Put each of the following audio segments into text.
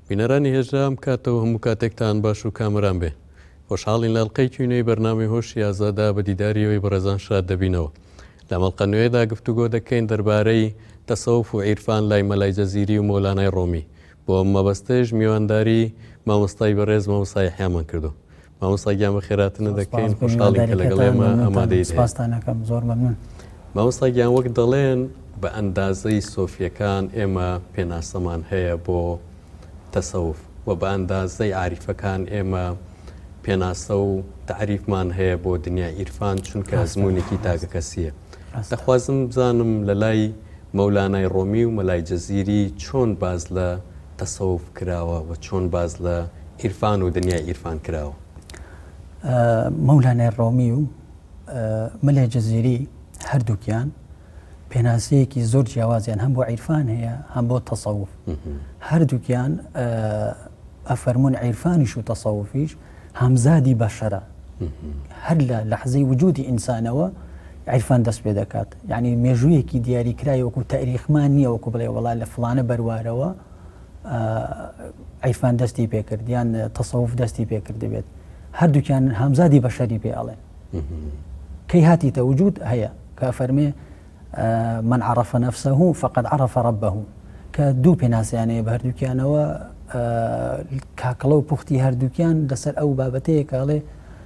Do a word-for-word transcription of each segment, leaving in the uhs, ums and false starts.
بینەرانی هێژرام کاتەوە هەموو کاتێکتان باش و کامران بێ. خۆشحاڵین لە ئەڵقەی کوێنەی بەرنامەی هۆشی ئازادا بە دیداریەوەی بەڕێزان شاد دەبینەوە. لە مەڵقە نوێدا گفتوگۆ دەکەین دەربارەی تەسەوف و عیرفان لای مەلای جەزیری و مۆلانای ڕۆمی. بۆ ئەم مەبەستەش میوانداری مامۆستای بەڕێز مامۆستا یەحیامان کردو. مامۆستا گیان بە خێراتنە دەکەین، خۆشحاڵین کە لەگەڵ ئێمە ئامادەیت. سپاستانەکەم، زۆر مەمنون. مامۆستا گیان وەک دەڵێن بە ئەندازەی سۆفیەکان ئێمە پێناسەمان هەیە بۆ تەسەوف و بە ئەندازەی عاریفەکان ئێمە پێناسە و تعریفمان هەیە بۆ دنیای عیرفان، چونکە ئەزمونێکی تاکە کەسیە. دەخوازم بزانم لە لای مەولانای ڕۆمی و مەلای جەزیری چۆن باز لە تەسەوف کراوە و چۆن باز لە عیرفان و دنیای عیرفان کراوە. مەولانای ڕۆمی و مەلای جەزیری هەردووکیان پێناسەیەکی زۆر جیاوازیان هەم بۆ عیرفان هەیە هەم بۆ تەسەوف. هەردووکیان ئەفەرمون عیرفانیش و تەسەوفیش هەمزادی بەشەرە، هەر لە لەحزەی وجودی ئینسانەوە عیرفان دەست پێ دەکات. یعنی مێژوویەکی دیاریکرای وەکو تاریخمان نییە وەکو بڵێ وەڵا لە فڵانە بەروارەوە عیرفان دەستی پێکرد یان تەسەوف دەستی پێکرد دەبێت. هەردووکیان هەمزادی بەشەری پێ ئەڵێن. کەی هاتیتە وجود هەیە کە فەرمێ من عرف نفسه فقد عرف ربه، کە دوو پێناسیانەیە بە هەردووکیانەوە کاکەڵە و پوختی هەردووکیان لەسەر ئەو بابەتەیە کاڵێ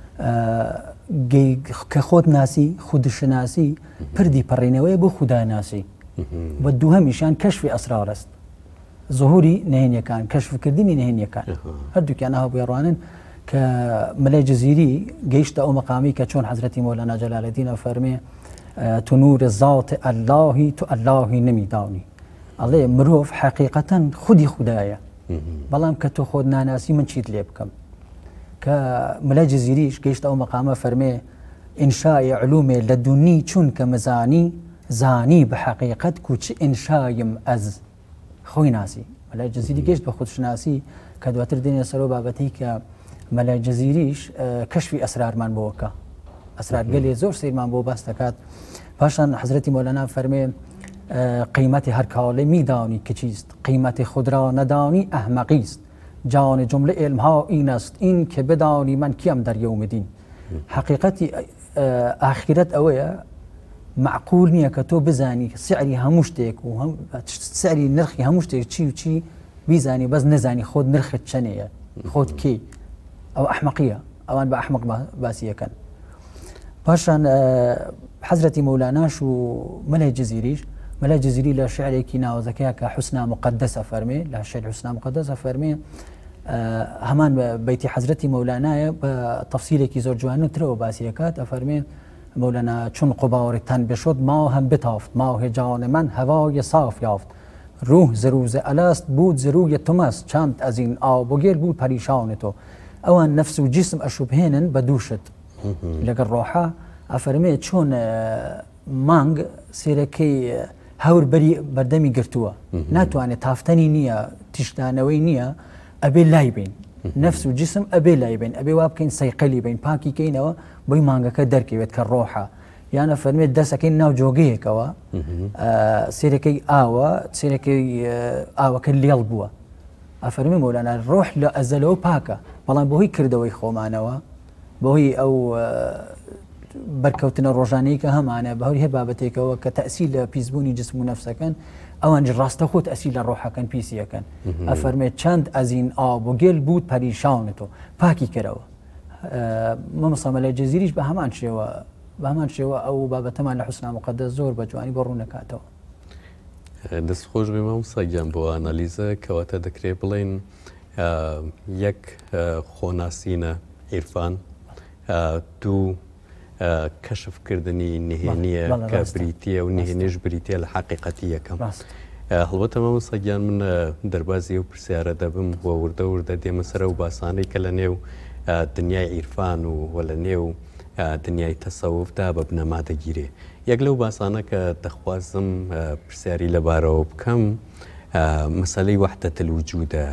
کە خۆت ناسی خودشناسی پردی پەڕێنەوەی بۆ خوداناسی. بە دووهەمیشان کەشفی ئەسرار است، ظهوری نهێنیەکان، کەشفکردنی نهێنیەکان. هەردووکیان ئەها بێڕوانن کە مەلای جەزیری گەیشتە ئەو مەقامی کە چۆن حەزرەتی مۆلانا جەلالەدینە فەرمێ تو نور ذات اللهی تو اللهی نمیدانی. ئەڵێ مرۆڤ حەقیقەتەن خودی خودایە، بەڵام کە تۆ خۆت ناناسی من چیت لێ بکەم. کە مەلای جەزیریش گەیشتە ئەو مەقامە فەرمێ ئینشای علومێ لە دونی چونکە مزانی زانی بە حەقیقەت کوچ ئینشایم ئەز خۆی ناسی. مەلای جەزیری گەیشت بە خودشناسی کە دواتر دێنێ سەرۆ بابەتی کە مەلای جەزیریش کەشفی ئەسرارمان بۆکە، ئەسرار گەلێ زۆر سیرمان بۆ باس دەکات. پاشان حەزرەتی مۆلانا فەرمێ قیمەتی هەر کاڵێ میدانی کە چیست، قیمەتی خود را ندانی ئەحمەقی است، جان جمله علمها این است این که بدانی من کیم در یوم دین. حقیقەتی ئاخرەت ئەوەیە معقول نییە کە تۆ بزانی سعری هەموو شتێک و سعری نرخی هەموو شتێک چی و چی بیزانی بەس نەزانی خۆت نرخت چەنەیە، خۆت کێ. ئەو ئەحمەقیە، ئەوان بە ئەحمەق باسیەکەن. پاشان حەزرەتی مەولاناش و مەلای جەزیریش، مەلای جەزیری لە شعرێکی ناوەزەکەیە کە حوسنا مقدسە فەرمێ، لە شعر حوسنا مقدسە فەرمێ هەمان بەیتی حەزرەتی مەولانایە بە تەفسیرێکی زۆر جوانترەوە باسیەکات. ئەفەرمێ مەولەنا چون قوباری تن بشد ما هم بتافت، ماه جان من هوای صاف یافت، روح ز روز الست بود ز روی تو مست، چند از این آب و گل بود پریشان تو. ئەوان نفس و جسم ئەشوبهێنن بە دووشت لەگەڵ ڕۆحە. ئەفەرمێ چۆن مانگ سێرەکەی هەور بەری بەردەمی گرتووە، ناتوانێت تافتنی نییە، تیشدانەوەی نییە، ئەبێ لای بین. نفس و جسم ئەبێ لای بین، ئەبێ وا بکەین سەیقەلی بین، پاکی کەینەوە بۆی مانگەکە دەرکەوێت کە ڕۆحە. یانە فەرمێت دەستەکەی ناو جۆگەیەکەوە سێرەکەی ئاوە، سێرەکەی ئاوەکە لێڵ بووە. ئەفەرمێ مۆلانا ڕۆح لە ئەزەلەوە پاکە، بەڵام بۆهی کردەوەی خۆمانەوە، بۆهی ئەو بەرکەوتنە ڕۆژانەی کە هەمانە بەهۆی هەر بابەتێکەوە کە تەسی لە پیسبوونی جسم و نەفسەکەن، ئەوان ڕاستەخۆ تەسی لە ڕۆحەکەن پیسیەکەن. ئەفەرمێت چەند ئەزین ئاب و گێل بود پەریشانتۆ، پاکی کردەوە. مەمەستا مەلای جەزیریش بە هەمان شێوە بە هەمان شێوە ئەو بابەتەمان لە حوسنا مقدس زۆر بە جوانی بۆ ڕوونەکاتەوە. دەستخۆش بێ مامۆستا گیان بۆ ئانالیزە کەواتە دەکرێت بڵێن یەک خۆناسینە عیرفان، دوو کەشفکردنی نهێنیە کە بریتیە و نهێنیش بریتە لە حەقیقەتی یەکەم. هەڵبەتە مامۆستا گیان من دەربازی و پرسیارە دەبم بۆ وردە وردە دێمە سەرە و باسانەی کە لە نێو دنیای عیرفان و وە لە نێو دنیای تەسەوفدا بە بنەما دەگیرێ. یەک لەو باسانە کە دەخوازم پرسیاری لەبارەوە بکەم مەسەلەی وەحدەت الوجودە،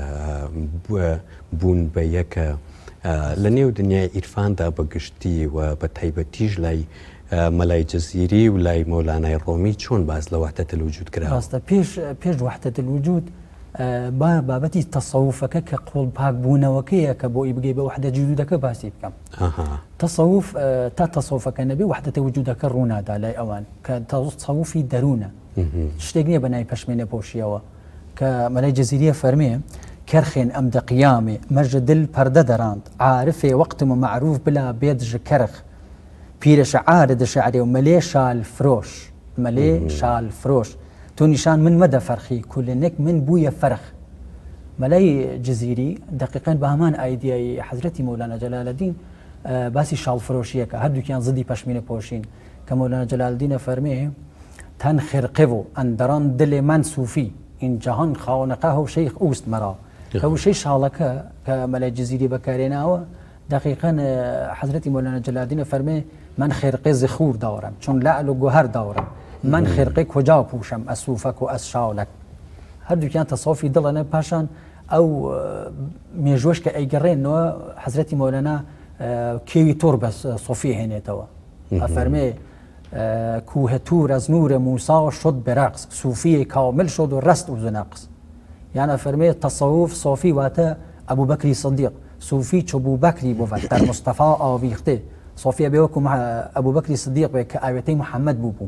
بوون بە یەکە لە نێو دنیای عیرفاندا بەگشتی و بە تایبەتیش لای مەلای جەزیری و لای مەولانای ڕۆمی چۆن باز لە وەحدەت الوجود کرا؟ ڕاستە پێش پێش وەحدەت الوجود با بابەتی تەسەووفەکە کە قوڵپاک بوونەوەکەیە کە بۆ ئی بگەی بە وحدە جودودەکە باسی بکەم. تەسەووف تا تەسەووفەکە نەبێ وحدەتە وجودەکە ڕوونادا لای ئەوان کە تەسەووفی دەروونە شتێک نییە بە نای پەشمێنە پۆشیەوە کە مەلای جەزیریە فەرمێ كرخين أم دقيامي مجد البردة دراند عارفي وقت معروف بلا بيد جكرخ بيرش عارض شعري وملي شال فروش ملي شال فروش تو نشان من مدى فرخي كلنك من بويا فرخ ملاي جزيري دقيقا بهمان ايديا حضرتي مولانا جلال الدين آه باسي شال فروشيك هردو كان ضدي باشمين بوشين كمولانا جلال الدين فرميه تن خرقبو اندران دل من صوفي ان جهان خاونقه شيخ اوست مرا كو شيء شالك كملاي جزيري بكاريناوا دقيقا حضرتي مولانا جلال الدين فرميه من خرقه زخور دارم چون لعل و گوهر دارم من خرقه کجا پوشم از صوفک و از شالک هر دوکیان تصافی دلانه پاشان او میجوش که ایگرین نو حضرت مولانا کیوی تور بس صوفی هنیتوا افرمه کوه تور از نور موسی شد برقص صوفی کامل شد و رست و نقص یعنی افرمه تصوف صوفی واتا ابو بکری صدیق صوفی چبو بکری بود در مصطفی آویخته صوفی بیوکو ابو بکری صدیق به که آیتی محمد بو بو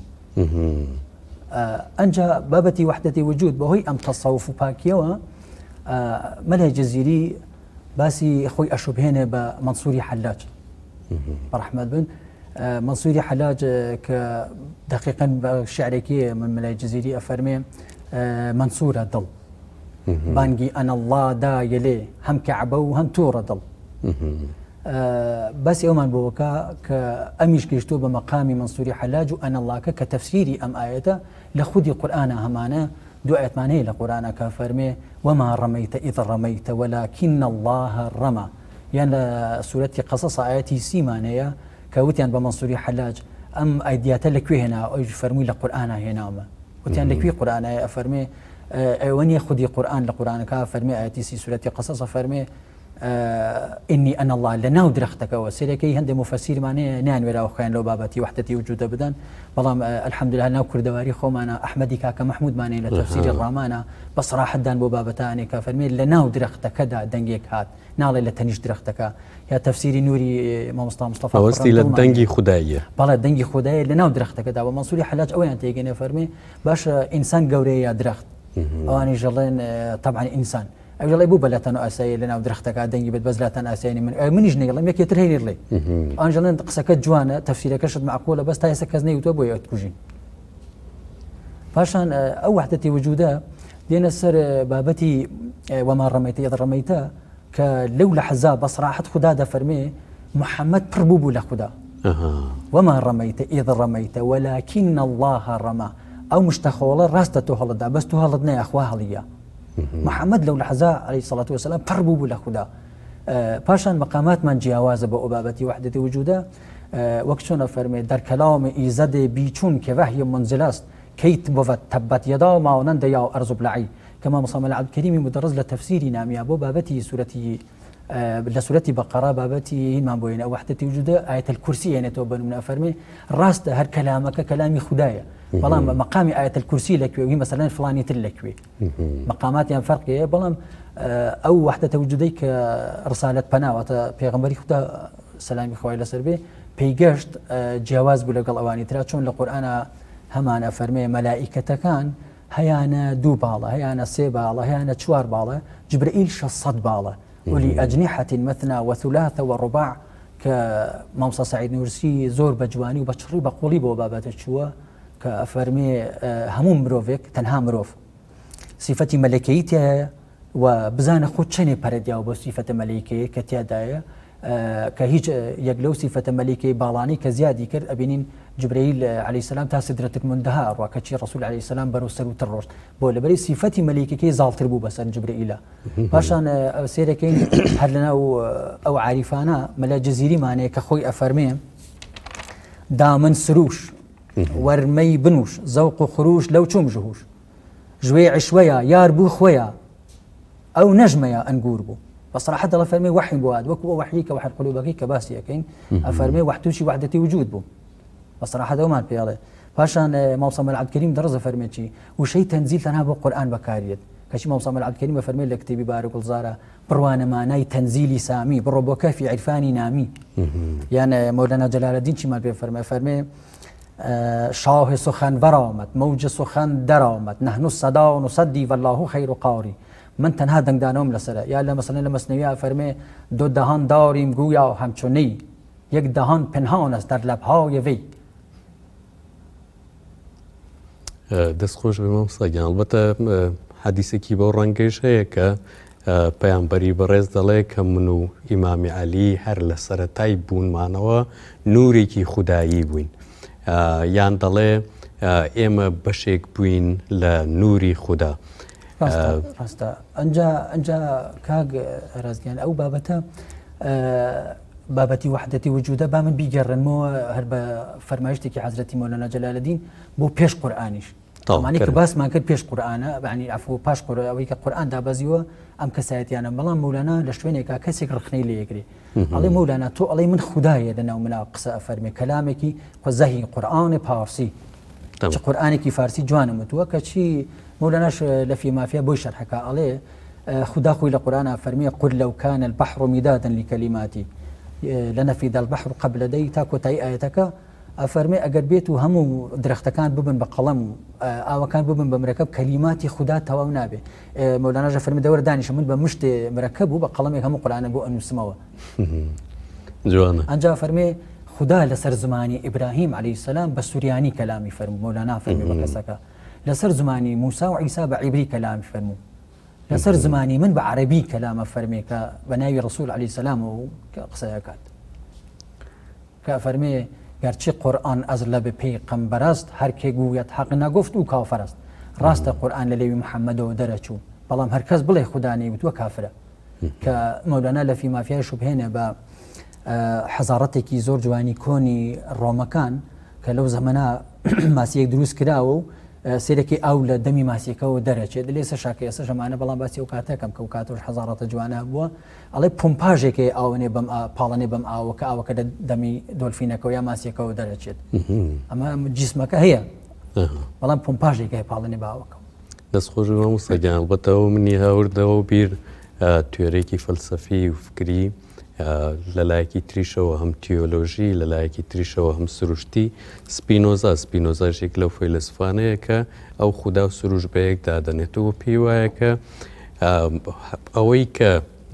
آه أنجا بابتي وحدتي وجود بهوي أم تصوف باكيوا آه ملها جزيري باسي أخوي أشبهنا بمنصوري حلاج برحمة بن آه منصوري حلاج آه كدقيقا شعركي من ملها جزيري أفرمي آه منصورة ضل بانجي أنا الله دا يلي هم كعبة وهم تورة ضل آه بس يوما بوكا كأميش كيشتو بمقامي منصوري حلاج وأنا الله كتفسيري أم آية لخذي قرآن همانا دعاء ماني لقرآن كفرمي وما رميت إذ رميت ولكن الله رمى يعني سورة قصص آياتي سيمانية كوتيان بمنصوري حلاج أم أيديات لكوي هنا أو فرمي لقرآن هنا وتيان لكوي قرآن أفرمي آه وني خذي قرآن لقرآن كفرمي آياتي سي سورة قصص فرمي آه إني أنا الله لنا ودرختك وسيركي هند مفسير معناه نان ولا أخوان لو بابتي وحدتي وجوده بدن والله آه الحمد لله أنا كردواري خو أنا أحمدي كاك محمود معناه لتفسير الرامانة بس راح دان بو بابتاني كفرمي لنا ودرختك دا دنجيك هات نالي لتنيش درختك يا تفسير نوري مصطفى مصطفى وصلي للدنجي خداية بالله دنجي خداية لنا ودرختك دا ومنصوري حلاج أوين تيجيني فرمي باش إنسان قوري يا درخت أواني جلين آه طبعا إنسان أقول الله يبوب لا تنو أساي لنا ودرختك عدني بدبز لا تن أسايني من من يجني الله ميك يترهيني لي أنجلين قصك جوانا تفسيرك كشد معقولة بس تاي سكزني وتبو يتكوجين فاشان أو وحدتي وجودها دينا السر بابتي وما رميت إذا رميتها كلولا حزاب بس راحت خدا فرمي محمد بربوب لا خدا وما رميت إذا رميت ولكن الله رمى أو مشتخوله راسته هلدا بس تو هلدنا أخوها ليا محمد لو لحظة عليه الصلاة والسلام بربو بلا خدا آه باشان مقامات من جواز بأبابتي وحدتي وجوده آه وقتنا فرمي در كلام إيزد بيچون كوحي منزلاست كيت بوفت تبت يدا ما ونند يا أرز بلعي كما مصمم العبد الكريم مدرز لتفسيري نامي أبو بابتي سورتي آه لسورتي بقرة بابتي ما بوين وحدتي وجوده آية الكرسي يعني توبن من أفرمي راست هر كلامك كلامي خدايا بلام مقامي آية الكرسي لكوي وهي مثلا فلانية اللكوي مقامات يعني فرقية بلام أو وحدة وجوديك رسالة بناوة بيغمبري خدا سلامي خوي لسربي بيجشت جواز بلقى الأواني ترى شون القرآن همان فرمي ملائكة كان هيانا دو بالا هيانا سي بالا هيانا تشوار بالا جبرائيل شصد بالا ولي أجنحة مثنى وثلاثة ورباع كموصى سعيد نورسي زور بجواني وبشري بقولي بو بابات الشوا كأفرمي هموم مروفك تنها مروف صفتي ملكيتها وبزان خود شني برديا وبصفة ملكية كتيادايا كهيج يقلو صفة ملكية بالاني كزيادي كرد أبينين جبريل عليه السلام تا سدرة المنتهى وكتشي الرسول عليه السلام برو سرو تروش بولا بري صفتي ملكية زال تربو بس جبريل باشان سيركين هلنا أو أو عارفانا ملا جزيري ماني كخوي أفرمي دامن سروش ورمي بنوش ذوق خروش لو تشوم جهوش جوي عشويا يار بو خويا او نجميا انقور بو بصراحه الله فرمي وحي بواد وكو وحيك وحي قلوبك كباسي كاين افرمي وحدوشي وحدتي وجود بو بصراحه دوما بياله فاشان موصم العبد الكريم درز فرمي شي وشي تنزيل تنها بالقران بكاريت کەچی مامۆستا عەبدولکەریم بەفەرمێ لە کتێبی بارە گوڵزارە بڕوانە مانای تەنزیلی سامی بڕۆ بۆ کەفی عیرفانی نامی یان مەولەنا جەلالەدین چیمان پێ فەرمێ فەرمێ شاه سخن برآمد موج سخن درآمد نحن الصدا نصدی والله خیر قاری من تەنها دەنگدانەوەم لەسەرە یا لە مەسەڵەن لە مەسنەویە فەرمێ دو دەهان داریم گویا همچو نی یک دهان پنهان است در لبهای وی. دەستخۆش بێ مامۆستاگیان ئەڵبەتە حەدیسێکی بەو ڕەنگەیش هەیە کە پەیامبەری بەڕێز دەڵێ کە من و ئیمامی عەلی هەر لە سەرەتای بوونمانەوە نورێکی خودایی بووین یان دەڵێ ئێمە بەشێک بووین لە نوری خوددا. ڕاستە ئەنجا ئەنجا کاک ڕازگیان ئەو بابەتە بابەتی وحدەتی وجودە با من بیگەڕێنمەوە هەر بە فەرمایشتێکی حەزرەتی مەولەنا جەلالەدین بۆ پێش قورئانیش ئەمانەی کە باسمان کرد پێش قورئانە بەعنی عەفو پاش ئەوەی کە قورئان دابەزیوە ئەم کەسایەتیانە بەڵام مەولەنا لە شوێنێکا کەسێک ڕخنەی لێ یەگرێ ئەڵێ مەولەنا تۆ ئەڵێ من خودایە لەناو منا قسە ئەفەرمێ کەلامێکی کە زەهی قورئانی پارسی چ قورئانێکی فارسی جوانم وتووە کەچی مەولەناش لە فیلمافیا بۆی شەرحەکە ئەڵێ خدا خۆی لە قورئان ئەفەرمێ قل لو كان البحر مدادا لكلماتي لنفد البحر قبل دەی تا کۆتایی ئاەتەکە ئەفەرمێ ئەگەر بێت و هەموو درەختەکان ببن بە قەڵەم و ئاوەکان ببن بە مرەکەب کەلیماتی خوددا تەواو نابێ. مەولاناژە فەرمی دەوەرە دانیشە من بە مشتێ مرەکەب بوو بە قەڵەمێک هەموو قورئانە بۆ ئەنووسمەوە. جوانە ئەنجا فەرمێ خوددا لەسەر زمانی ئیبراهیم عەلەیهی سەلام بە سوریانی کەلامی فەرموو مەولانا فەرمی بە کەسەکە لەسەر زمانی موسا و عیسا بە عیبری کەلامی فەرموو لەسەر زمانی من بە عەرەبی کەلامە فەرمێ کە بە ناوی ڕەسوول عەلەیهی سەلام و قسەیەکات کە فەرمێ گەرچی قورئان ئەز لە بە پەیغەمبەر است هەر کێ گوویەت حەق نەگوفت و کافر است. ڕاستە قورئان لە لێوی محەممەدەوە دەرەچوو بەڵام هەر کەس بڵێ خوددا نەیوتووە کافرە کە مەولەنا لە فیلمافیای شوبهێنێ بە حەزارەتێکی زۆر جوانی کۆنی ڕۆمەکان کە لەو زەمەنا ماسیەک دروست کراوە و سێرەکی ئاو لە دەمی ماسیەکەەوە دەرەچێت لێ سە شاکە ئێستا ژەمانە بەڵام باسی ئەو کاتەکەم کە و کاتۆش حەزارەتە جوانە بووە ئەڵێ پمپاژێکی ئاوێ بەم پاڵەنێ بەم ئاوە کە ئاوەکە لە دەمی دۆلفینەکەەوە یا ماسیەکەەوە دەرەچێت ئەمە جیسمەکە هەیە بەڵام پمپاژێکی هەیە پاڵەنێ باوەکە. دەستخۆش مامۆستاگیان ئەڵبەتەوە منی هاوردەوە بیر توێرەیەکی فەلسەفی و فکری لەلایەکی تریشەوە هەم تیۆلۆژی لەلایەکی تریشەوە هەم سروشتی سپینۆزا سپینۆزاژێک لەو فەیلسوفانەیە کە ئەو خوددا و سروش بەیەک دادەنێتەوە پێی وایە کە ئەوەی کە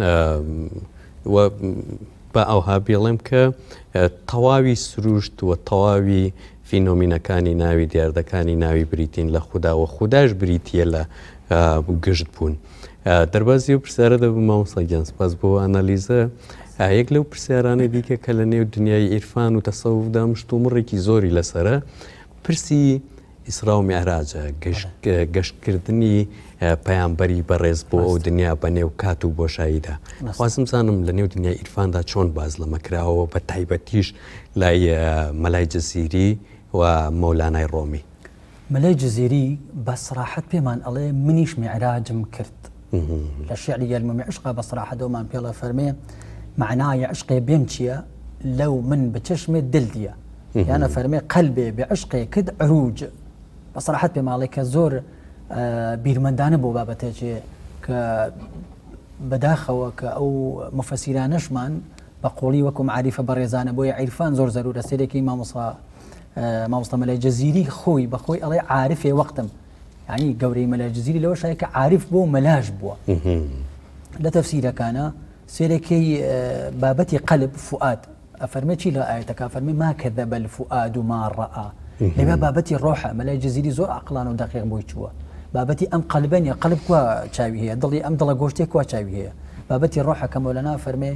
بە ئەوها بێڵێم کە تەواوی سروشت وە تەواوی فینۆمینەکانی ناوی دیاردەکانی ناوی بریتین لە خودداوە خودداش بریتە لە گشت بوون. دەربازی و پرسیارە دەبوو مامۆستاگیان سپاس بۆ ئانالیزە یەک لەو پرسیارانە دیکە کە لە نێو دنیای ئیرفان و تەسەووفدا مشتومڕێکی زۆری لەسرە پرسی ئیسرا و میعراجە گەشتکردنی پەیامبەری بەڕێز بۆ ئەو دنیا بە نێو کات و بۆشاییدا. خوازم زانم لە نێو دنیای ئیرفاندا چۆن باز لەمە کراوە بە تایبەتیش لای مەلای جەزیری و مەولانای ڕۆمی. مەلای جەزیری بە سراحەت پێمان ئەڵێ منیش میعراجم کرد لە شعری یەلمەمی عشقا بە سراحەتەوەمان پێڵە فەرمێ معنای عشقێ بێم چییە لەو من بە چەشمێ دل دیە یانە فەرمێ قەلبێ بێ عشقێ کرد عروج بە سراحەت پێ ماڵێ کە زۆر بیرمەندانە بۆ بابەتێکێ کە بەداخەوە کە ئەو مفەسیرانەشمان بە قوڵی وەکو معریفە بەڕێزانە بۆیە عیرفان زۆر زەرورە سێرێکی مامۆستا مامۆستا مەلای جەزیری خۆی بەخۆی ئەڵێ عارفێ وەختم یعنی گەورەی مەلای جەزیری لەوە شایە کە عارف بۆ مەلاش بووە لە تەفسیرەکانە سێرەکەی بابەتی قەلب فوئاد ئەفەرمێ چی لە ئاەتەکە فەرمێ ما کەذەبە الفوئاد ما ڕەئا لەوێ بابەتی ڕۆحە مەلای جەزیری زۆر عەقڵان و دەقیق بۆی چووە بابەتی ئەم قەلبەنیە قەلب کوا چاوی هەیە دڵی ئەم دڵە گۆشتێک کوا چاوی هەیە بابەتی ڕۆحە کە مەولەنا فەرمێ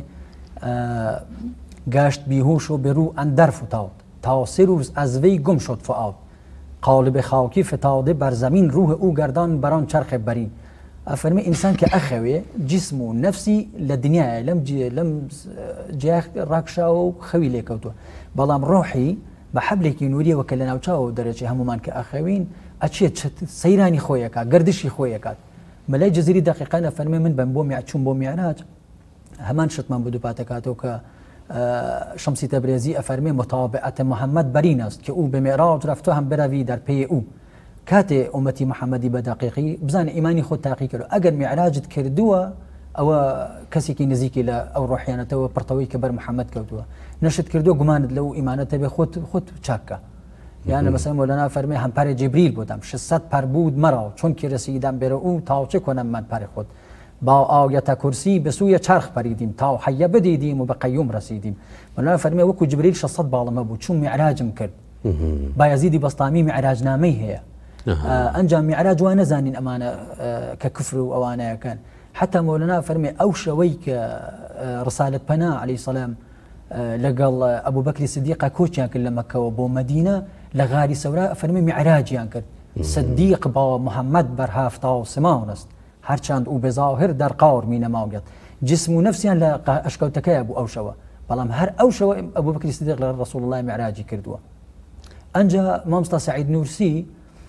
گاشت بیهوش و بێڕوو ئەندەر فتاوت تا سێ روز از وی گم شد فؤاد قالب خاکی فتاده بر زمین روح او گردان بران چرخ برین ئەفەرمێ ئینسان کە ئەخەوێ جسم و نەفسی لە دنیاە لەم لەم جیا ڕاکشاوە و خەوی لێکەوتووە بەڵام ڕۆحی بە حەبلێکی نووریەوە کە لە ناوچاوە دەرەچێ هەمومان کە ئەخەوین ئەچێت سەیرانی خۆیەکات گردشی خۆیەکات مەلای جەزیری دەقیقان ئەفەرمێ من بم بۆ چوون بۆ میعراج هەمان شتمان بە دووپاتەکاتەوە کە شمسی تبریزی ئەفەرمێ متابعەت محەممەد بەرین است کە او به معراج رفته هم بروی در پی او کاتێ ئومەتی محەممەدی بە دقیقی بزانە ئیمانی خۆ تاقی کرد ئەگەر میعراجت کردووە ئەوە کەسێکی نزیکی لە ئەو ڕۆحیانەتەوە پڕتەوەی کە بەر محەممەد کەوتووە نەشت کردو گومانت لەو ئیمانەتە بێ خۆت خۆت چاکە یانە بەسەر مۆلانا فەرمێ هەمپارێ جیبریل بۆدام شەسەد پەر بود مەڕاو چۆن کێرەسیدام بێرە و تاوچێ کۆنەممان پارێ خۆت باو ئاوگەتە کورسی بەسوویە چرخ پەریدیم تاو حەیە بدیدیم و بە قەیوم ڕسیدیم مۆلانا فەرمێ وەکو جبریل شەسەد باڵەمە بوو چوون میعراجم کرد بایەزیدی بەستامی میعراجنامەی هەیە ئەنجام میعراج وانە زانین ئەمانە کە کفر و ئەوانەیەکان حتى مولانا فەرمێ ئەو شەوەی کە ڕسالەت پەنا عەلەیهی سەلام لەگەڵ ئەبوو بەکری سیدیقا کۆچیان کرد لە مەکەوە بۆ مەدینە لە غاری سەورا فەرمێ میعراجیان کرد سدیق باوە محەممەد بەرهافتا و سماونست هەرچەند و بێزا و هەر دەرقاور مینەماوگەت جسم و نەفسیان لە ئەشکەوتەکەیە بوو ئەو شەوە بەڵام هەر ئەو شەوە ئەبوو بەکری سیدیق لە ڕەسوڵ الله میعراجی کردووە ئەنجا مامۆستا سەعید نورسی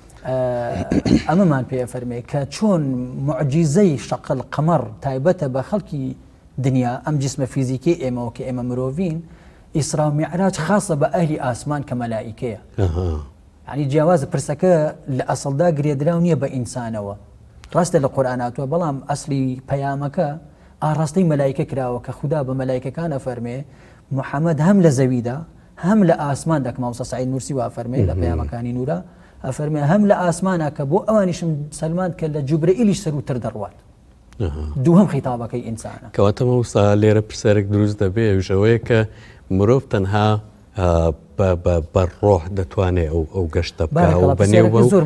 ئەمەمان پێ فەرمێ کە چۆن معجیزەی شەقل قەمەڕ تایبەتە بە خەڵکی دنیا ئەم جسمە فیزیکی ئێمەوە کە ئێمە مرۆڤین ئیسرا و میعراج خاصە بە ئەهلی ئاسمان کە مەلائیکەیە یعنی جیاوازە پرسەکە لە ئەسڵدا گرێدراو نییە بە ئینسانەوە ڕاستە لە قورئاناتوە بەڵام ئەسلی پەیامەکە ئاڕاستەی مەلایکە کراوە کە خوددا بە مەلایکەکانە فەرمێ محەممەد هەم لە زەویدا هەم لە ئاسمان دەکە مامۆستا سەعید نورسی وا فەرمێ لە پەیامەکانی نورە ئەفەرمێ هەم لە ئاسمانە کە بۆ ئەوانیشم سەلمان کە لە جوبرەئیلیش سەروتر دەڕوات دووهەم خیتابەکەی ئینسانە کەواتە مامۆستا لێرە پرسیارێک دروست دەبێ ئەوژەوەیە کە مرۆڤ تەنها بە ڕۆح دەتوانێت ئەو گەشتە بکە بەنێو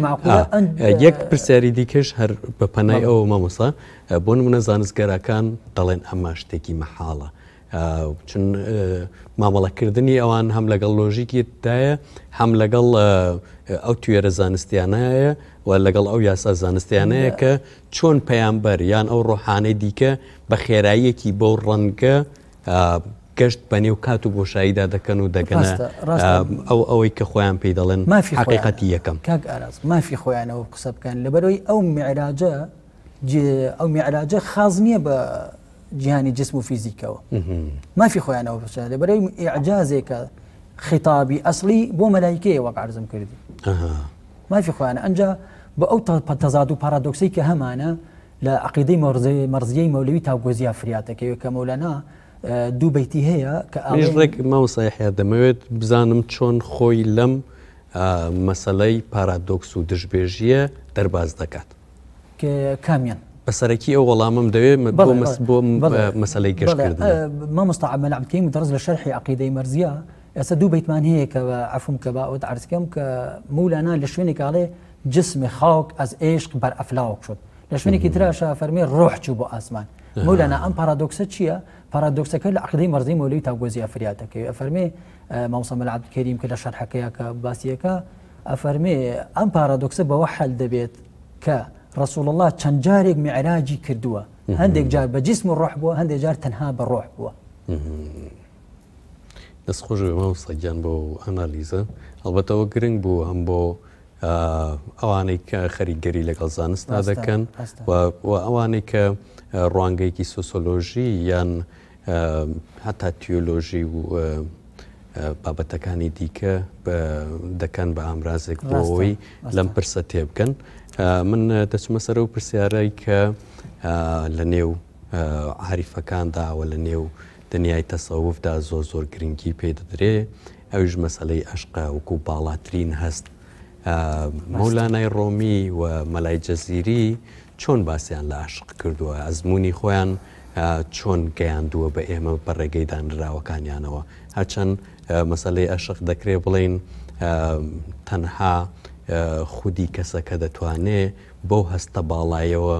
یەک پرسیاری دیکەش هەر بە پەنای ئەوە مامۆستا بۆ نمونە زانستگەرەکان دەڵێن ئەمە شتێکی مەحاڵە چون مامەڵەکردنی ئەوان هەم لەگەڵ لۆژیکیدایە هەم لەگەڵ ئەو توێرە زانستیانەیە و لەگەڵ ئەو یاسا زانستیانەیە کە چۆن پەیامبەر یان ئەو ڕۆحانەی دیکە بە خێراییەکی بۆ ڕەنگە گەشت بەنێو کات و بۆشاییدا دەکەن و دەگەنە ئەو ئەوەی کە خۆیان پێی دەڵێن حەقیقەتی یەکەم کاک ئاراز مافی خۆیانەوە قسە بکەن لەبەرەوەی ئەو میعراجە ئەو میعراجە خاز نییە بە جیهانی جسم و فیزیکەوە مافی خۆیانەوە بچە لەبەرەوەی ئیعجازێکە خیتابی ئەسڵی بۆ مەلایکەیە وەک عەرزم کردی مافی خۆیانە ئەنجا بە ئەو تەزاد و پارادۆکسەی کە هەمانە لە عەقیدەی مەرزیەی مەولەوی تاوگۆزیە فریاتەکەوێت کە مەولەنا دوو بەیتی هەیە کە ڕێک مامۆستا یەحیا دەمەوێت بزانم چۆن خۆی لەم مەسەلەی پارادۆکس و دژبێژیە دەرباز دەکات کامیان بەسەرەکی ئەو وەڵامم دەوێت بۆ مەسەلەی گەشتکردن مامۆستا عەبدوڵڵاه عەبدولکەریم دەڕز لە شەرحی عەقیدەی مەرزیە ئێستا دوو بەیتمان هەیە کە عەفوم کە باوت عەرزکەم کە مولانا لە شوێنێک ئاڵێ جسمی خاک ئەز عێشق بەر ئەفلاک شد لە شوێنێکی تراشە فەرمێ ڕۆح چوو بۆ ئاسمان مولانا ئەم پارادۆکسە چییە؟ پارادۆکسەکە لە عەقیدەی مەرزیەی مەولەوی تاوگۆزیە فریاتەکەوێت ئەفەرمێ مامۆستا عەبدوڵڵاه عەبدولکەریم کە لە شەرحەکەیە کە باسیەکە ئەفەرمێ ئەم پارادۆکسە بەوە حەل دەبێت کە ڕەسوڵ الله چەند جارێک میعراجی کردووە هەندێک جار بە جسم و ڕۆح بووە هەندێک جار تەنها بە ڕۆح بووە دەستخۆش بێ مامۆستا گیان بۆ ئەنالیزە ئەڵبەتەوە گرنگ بوو هەم بۆ ئەوانەی کە خەریکگەری لەگەڵ زانستا دەکەن و ئەوانەی کە ڕوانگەیەکی سۆسیۆلۆژی یان هەتا تیۆلۆژی و بابەتەکانی دیکە دەکەن بە ئامرازێک بۆ ئەوەی لەم پرسە تێبکەن من دەچمە سەر و پرسیارەی کە لە نێو عاریفەکانداوە لە نێو دنیای تەسەووفدا زۆر زۆر گرنگی پێ دەدرێ ئەویش مەسەلەی عەشقە وەکو باڵاترین هەست مەولانای ڕۆمی و مەلای جەزیری چۆن باسییان لە عەشق کردووە ئەزمموی خۆیان چۆن گەیاندووە بە ئێمە بە ڕێگەی دانراوەکانیانەوە هەرچەند مەسەلەی عەشق دەکرێ بڵێن تەنها خودی کەسەکە دەتوانێت بەو هەستە باڵایەوە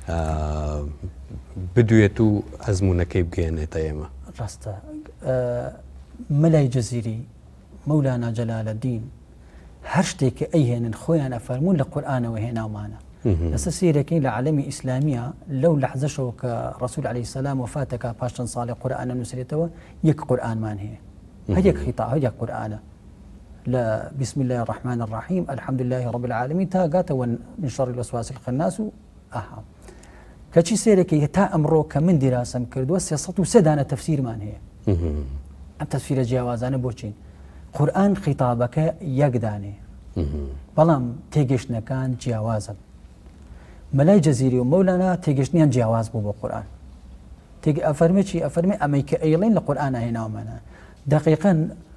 بدوێت و ئەزمونونەکەی بگەێنێتە ئێمە ڕاستە مەلای جەزیری مەولانا جەلالەدین هەر شتێککە ئەیهێنن خۆیان ئەفەرمون لە قورئانەوە هێناومانە لەسەر سیرەکەی لە عالەمی ئیسلامیە لەو لەحزەشەوە کە ڕەسوول عەلەیهی سەلام وفاتەکە پاش چەند ساڵی قورئانە نووسرێتەوە یەک قورئانمان هەیە هەر یەک خیتاب هەر یەک قورئانە لا بسم الله الرحمن الرحيم الحمد لله رب العالمين تا قاتوا من شر الوسواس الخناس اها كشي سيركي تا امرو كمن دراسه كردو سياسه وسدانه تفسير مان هي ام تفسير جوازانه بوچين قران خطابك يقداني بەڵام تێگەشتنەکان جیاوازن. مەلای جەزیری و مەولانە تێگەشتنیان جیاواز بوو بۆ قورئان. ئەفەرمێ چی؟ ئەفەرمێ ئەمەی کە ئەیڵێن لە قورئان هێناومانە. دقیقاً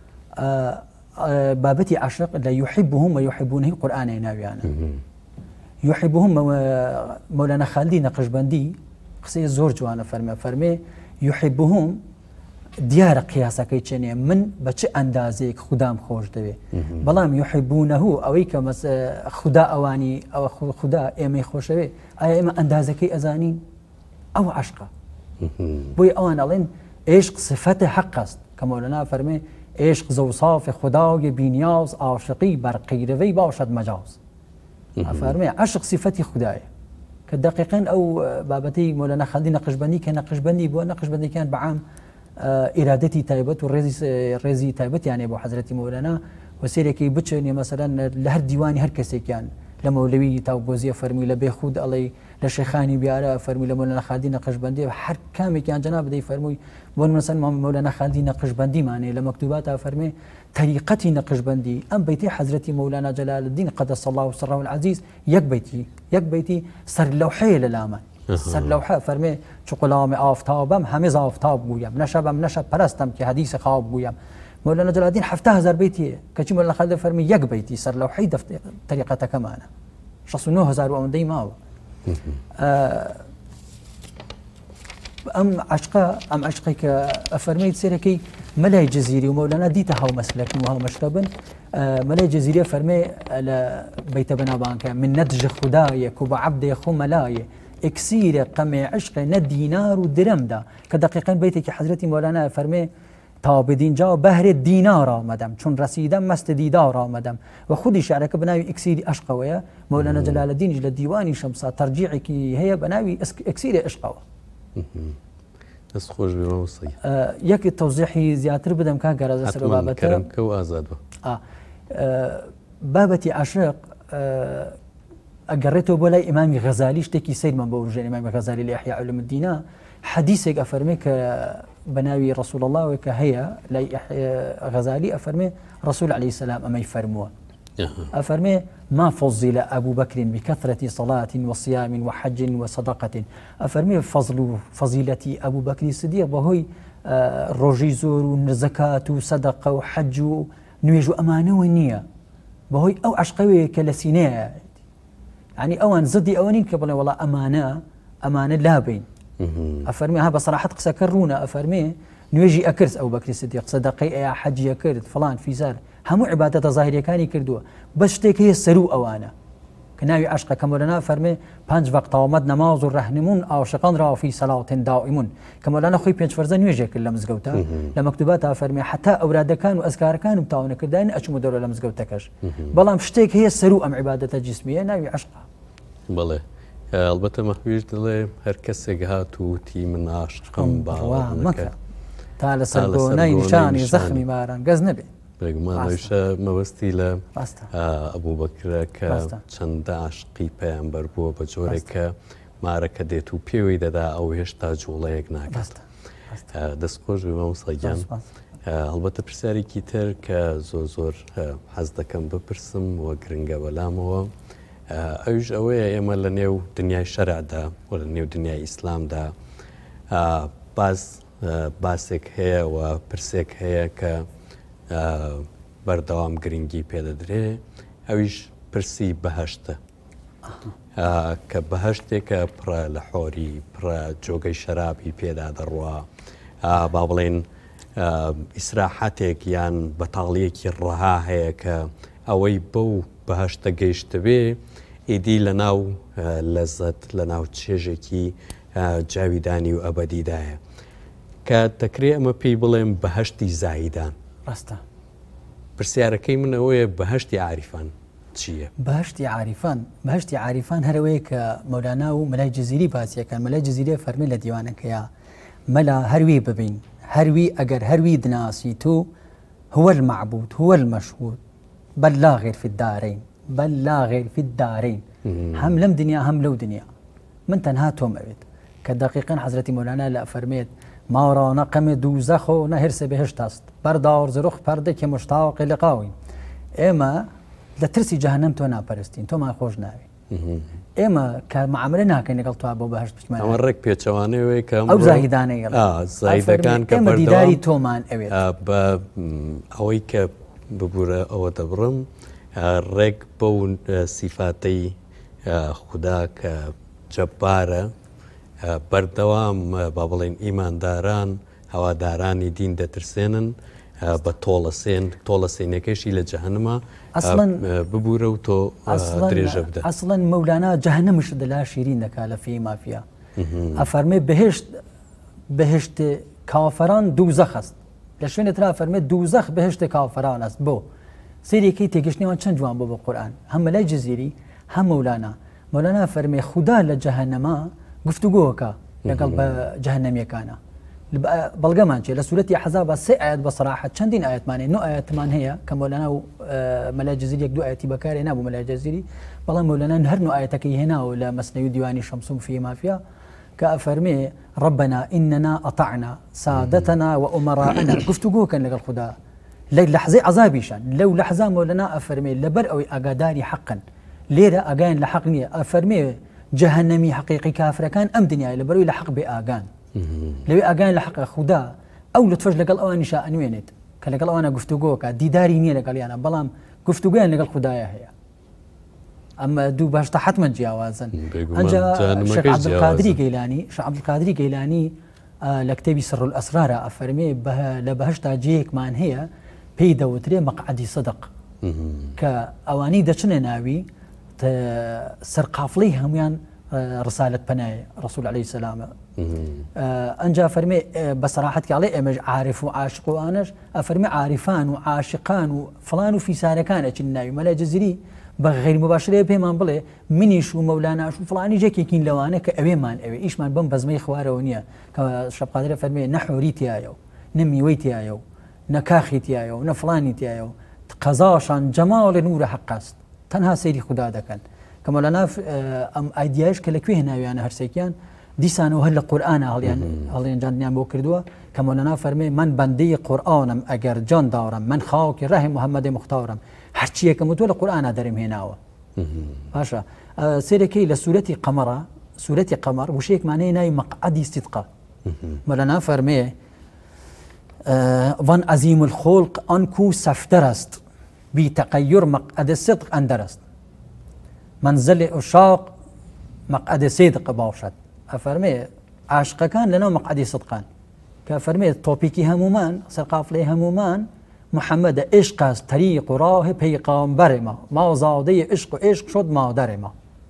بابەتی عاشق لە یحبهم و یحبونهی قورئان هێناویانە. یحبهم مەولانە خالدی نەقشبەندی قسەی زۆر جوانە فەرمێ فەرمێ یحبهم دیارە قیاسەکەی چێنێ من بە چه ئەندازەیەک خودام خۆش دەوێ، بەڵام یحبونەه ئەوەی کە خوددا ئەوانی ئەوە خوددا ئێمەی خۆشەوێ ئایا ئێمە ئەندازەکەی ئەزانین؟ ئەو عاشقە. بۆی ئەوان ئەڵێن عشق صفەتە حەق است کە مەولەنا فەرمێ عشق زەوسافی خودای بینیاز عاشقی بەر قیرەوەی باشد مەجاز. ئەفەرمێ عاشق صفەتی خوددایە کە دقیقاً ئەو بابەتەی مەولەنا خەلدی نەقشبەندی کە نەقشبەندی بووە نەقشبەندیەکان بەعام ئیرادەتی تایبەت و ڕێزی تایبەتیانێ بۆ حەزرەتی مەولەنا وەسیرێکی بچێنێ مەسەلەن لە هەر دیوانی هەر کەسێکیان لە مەولەوی تاوگۆزیە فەرمی لە بێخود ئەڵێ لە شێخانی بیارە فەرمی لە مەولەنا خەلدی نەقشبەندی هەر کامێکیان جەناب بدەی فەرمووی بۆ مەسەن مەولەنا خەلدی نەقشبەندیمانێ لە مەکتوباتە فەرمێ طریقەتی نەقشبەندی ئەم بەیتی حەزرەتی مەولەنا جەلالالدین قەدەس الله سرەه العەزیز یەک بەیتی یەک بەیتی سەرلەوحەیە لە لامان سەرلەوحە فەرمێ چ قوڵامی ئافتابم هەمێز ئافتاب گویم نەشەبم نەشە پەرستم کە حەدیثی خواب گویم. مەولەنا جەلالالدین هەفتە هەزار بەیتیە کەچی مەولەنا خەلدی فەرمی یەک بەیتی سەرلەوحەی طریقەتەکەمانە شەست و نۆ هەزار و ئەوەندەی ماوە. ئەم عاشقە ئەم عاشقی کە ئەفەرمێ سێرەکەی مەلای جەزیری و مەولەنا دیتە هاومەسلەکن و هاومەشرەبن. مەلای جەزیریە فەرمێ لە بەیتە بەناوبانکە من نەدژ خودایەک و بە عەبدێ خۆ مەلایە ئکسیرە قەمێ عشقێ نە دینار و درەمدا کە دقیقاً بەیتێکی حەزرەتی مەولەنا فەرمێ تا بدینجا بەهرێ دینار ئامەدەم چون ڕەسیدەم مەستە دیدار ئامەدەم و خودی شعرەکە بەناوی ئکسیری عشقەوەیە. مەولەنا جەلالالدینیش لە دیوانی شەمسا تەرجیعێکی هەیە بەناوی ئکسیری عشقەوە. دەست خۆش بێ مەوسڵی. یەک تەوزیحی زیاتر بدەم کە گەرەزە سەر بابەتە کە و ئازاد بە بابەتی عاشق ئەگەڕێتەوە بۆ لای ئیمامی غەزالی شتێکی سەیرمان بۆ ژێر ئیمامی غەزالی لە ئیحیا علوم الدینە حەدیثێک ئەفەرمێ کە بەناوی ڕەسوول اللهوێ کە هەیە لای غەزالی ئەفەرمێ ڕەسوول عەلەیهی سەلام ئەمەی فەرمووە ئەفەرمێ ما فضل أبو بكر بكثرة صلاة وصيام وحج وصدقة. أفرمي فضل فضيلة أبو بكر الصديق وهو ڕۆژی زۆر و زەکات و سەدەقە و حەج و نوێژ و ئەمانەوە نییە بەهۆی ئەو عەشقەوەیە کە لە سینەیە ینی ئەوان زدی ئەوە نین کە بڵێ وەڵا ئەمانە ئەمانە لابین. ئەفەرمێ ها بە سەراحەت قسەکە ڕوونە ئەفەرمێ نوێژی ئەکرد ئەو بەکری سدیق سەدەقەی ئەیا حەجی ئەکرد فڵان فیزار هەموو عیبادەتە زاهیریەکانی کردووە بەس شتێک هەیە سەرو ئەوانە کە ناوی عەشقە کە مەولەنا فەرمێ پنج وەقت تاوەمەد نەماز و ڕەهنمون عاشقان را فی سەڵاتین دائیمون کە مەولەنا خۆی پێنج فەرزە نوێژێ کرد لە مزگەوتە لە مەکتوباتە فەرمێ حتا ئەورادەکان و ئەزکارەکانم تاوە نەکردانی ئەچمە دەرە لە مزگەوتەکەش بەڵام شتێک هەیە سەرو ئەم عیبادەتە جسمیە ناوی عەشقە. بەڵێ ئەلبەتە مەحویش دڵێ هەر کەسێک هات و تی من عاشقم باوەڕ مەکە تا لە سەرگۆنەی نیشانی زەخمی ماران گەز نەبێ. بێگومانەویشە مەبەستی لە ئەبوو بەکرە کە چەندە عاشقی پەیامبەر بووە بە جۆرێک کە مارەکە دێت و پێوەی دەدا ئەو هێشتا جوڵەیەک ناکات. دەستخۆش بێ مامۆستاگیان. هەڵبەتە پرسیارێکی تر کە زۆر زۆر حەز دەکەم بپرسم وە گرنگە بەلامەوە ئەوش ئەوەیە ئێمە لە نێو دنیای شەرعدا و لە نێو دنیای ئیسلامدا باز باسێک هەیە و پرسێک هەیە کە بەردەوام گرنگی پێدەدرێ ئەویش پرسی بەهەشتە کە بەهەشتێکە پڕە لە حۆری پڕە جۆگەی شەرابی پێدا دەڕوا با بڵێن ئیسراحەتێک یان بەتاڵیەکی ڕەها هەیە کە ئەوەی بەو بەهەشتە گەیشتە بێ ئیدی لە ناو لەزەت لە ناو چێژێکی جاویدانی و ئەبەدیدایە کە دەکرێت ئەمە پێی بڵێم بەهەشتی زایدان. ڕاستە پرسیارەکەی من ئەوەیە بەهەشتی عاریفان چییە؟ بەهەشتی عاریفان بەهەشتی عاریفان هەرەوەیە کە مەولانا و مەلای جەزیری باسیەکان مەلای جەزیرە فەرمی لە دیوانەکەیە مەلا هەروی ببین هەروی ئەگەر هەروی دناسی تو هو المعبود هو المشهود بل لا غير في الدارين بل لا غير في الدارين هم لم دنيا هم لو دنيا من تنها توم أبد كدقيقا حضرتي مولانا لا فرميت ما را نقم دوزخ و نهرس بهشت است بردار زرخ پرده که مشتاق لقاوی اما لە ترسی جەهەنەم تۆ ناپەرستین تۆمان خۆش ناوی ئێمە کە معاملە ناکەین لەگەڵ تۆ بۆ بەهشت بچمان ئەمە ڕێک پێچەوانەوەی کە ئەو زاهیدانەی زاهیدەکان کە ئێمە دیداری تۆمان ئەوێت بە ئەوەی کە ببوورە ئەوە دەبڕم ڕێک بەو سیفاتەی خودا کە جەبارە بەردەوام با بڵێن ئیمانداران هەوادارانی دین دەترسێنن بە تۆڵەسێن تۆڵەسێنەکەشی لە جەهەنەمە ببوورە و تۆ درێژە بدە. ئەسڵەن مەولانا جەهەنەمش دەلا شیرین دەکا لە فی مافیا ئەفەرمێ بەهێشت بەهێشت کافەران دووزەخ است لە شوێنە ترا فەرمێت دووزەخ بەهێشتە کافەران است بۆ سێریەکەی تێگەشتنەوەن چەند جوان بۆ بە قورئان هەم مەلای جەزیری هەم مەولانا مەولانا فەرمێ خودا لە جەهەنەما گفتوگۆکە لەگەڵ بە جەهەنەمیەکانە بەڵگەمان چێ لە سوورەتی ئەحزاب سێ ئاەت بە سەراحەت چەندین ئاەتمانێ نۆ ئاەتمان هەیە کە مەولانا و مەلای جەزیری یەک دوو ئاەتی بەکارێ نابوو مەلای جەزیری بەڵام مەولانا هەر نۆ ئاەتەکەی هێناوە لە مەسنەوی دیوانی شەمسوم فی مافیا کە ئەفەرمێ ربنا إننا أطعنا سادتنا وأمراءنا گفتوگۆکەن لەگەڵ خودا لە لەحزەی عەزابیشان لەو لەحزا مەولانا ئەفەرمێ لەبەر ئەوەی ئاگاداری حەقن لێرە ئاگایان لە حەق نییە ئەفەرمێ جەهەنەمی حەقیقی کافرەکان ئەم دنیای لەبەرەوەی لە حەق بێ ئاگان لەوێ ئاگان لە حەق خودا ئەو لەتفەش لەگەڵ ئەوانیشا ئەنوێنێت کە لەگەڵ ئەوانە گفتوگۆکە دیداری نییە لەگەڵیانە بەڵام گفتوگویان لەگەڵ خوددایە هەیە ئەمە دوو باشتە حتممە جیاوازن ئەنجا شێخ عەبدولقادری گەیلانی شێخ عەبدولقادری گەیلانی لە کتێبی سر الأسرارە ئەفەرمێ لە بەهشتا جەیەکمان هەیە پێی دەوترێ مەقعەدی سەدق کە ئەوانەی دەچنە ناوی سەرقافڵەی هەمویان رسالة پەنایە ڕەسوول عەلەیهی سەلامە ئەنجا فەرمێ بە سەراحەت کاڵێ ئێمەش عارف و عاشق و ئانەش ئەفەرمێ عارفان و عاشقان و فڵان و فیسارەکان ئەچن ناوی مەلای جەزیری بە غەیر مباشرەیە پێمان بڵێ منیش و مەولاناش و فڵانی جێکێکین لەوانە کە ئەوێمان ئەوێ ئیشمان بەم بەزمەی خوارەوە نییە کە شەب قادرە فەرمێ نە حۆری تایە و نە میوەی تایە و نە کاخی تایە و نە فڵانی تایە و قەزاشان جەماڵێ نورە حەق است تەنها سەیری خوددا دەکەن کە مەولانە ئەم ئایدیایش کە لەکوێ هێناویانە هەرسێکیان دیسانەوە هەر لە قورئانە هەڵیان هەڵێنجاندیان بۆ کردووە کە مەولانە فەرمێ من بەندەی قورئانم ئەگەر جان داڕم من خاوکی ڕەهی محەممەدی مختارم هەرچیەکەم تۆ لە قورئانە دەرم هێناوە باشە سێرەکەی لە سوورەتی قەمەرە سوورەتی قەمەر وشەیەکمانەیە ناوی مەقعەدی سیدقە مەولانە فەرمێ وان عەزیم الخلق آنکو سەفتەر است بی تەغەیر مەقعەد صدق ئەندەر است منزل عشاق مەقعەد صدق باشد ئەفەرمێ عاشقەکان لەناو مەقعەدی سدقان کە فەرمێ تۆپیکی هەمومان سەرقافڵەی هەمومان محەممەدە عشق است طریق و راه پەیغامبەرێمە مازادەی عشق و عشق شد مادەرێمە